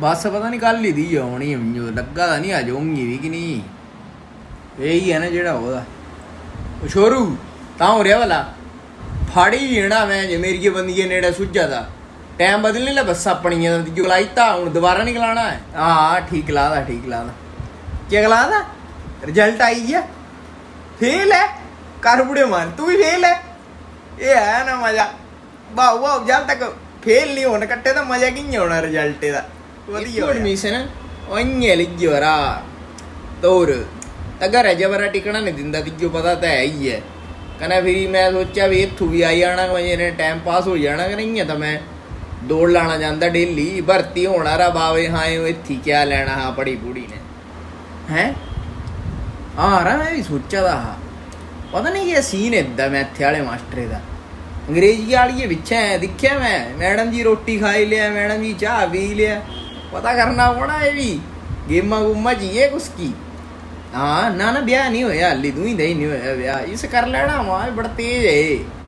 बस पता नहीं कल ही दी आनी जो लग्गा दा नहीं अज होंगी भी कि नहीं यही है ना जेड़ा ओह्दा छोरू तां हो रहा भला फाड़ी जेना मैं जे मेरी बंदी नेड़े सुझा दा टाइम बदलने ला बस अपनी जो गलाईता हूँ दोबारा नहीं गलाना है। हाँ ठीक ला क्या गला दा रिजल्ट आई है फेल है कर बुढ़े मान तू भी फेल है ये है ना मजा बाहू जब तक फेल नहीं होने कट्टे तो मजा कि होना रिजल्ट का एडमिशन ओइये लिखियो रा तोर अगर है जबरा टिकना नहीं दिंदा तिजो पता तो है ही है कहना फिर मैं सोचा भी इत्थू भी आई जाना मेरे टाइम पास हो जाना कि नहीं है तो मैं दौड़ लाना जाता डेली भर्ती होना रा बावे हाँ इत्थी क्या लेना हाँ पढ़ी पूड़ी ने हैं हाँ रा मैं भी सोचा था हाँ पता नहीं क्या सीन इदा मैथे वाले मास्टरे का अंग्रेजी वाली पिछे दिखा मैं मैडम जी रोटी खाई लिया मैडम जी चाह पी लिया पता करना पौना है भी गेमा गुमा चाहिए उसकी। हाँ ना ब्याह नहीं होया हाली तू ही नहीं होया ब्याह इस कर लेना वहाँ बड़ा तेज है।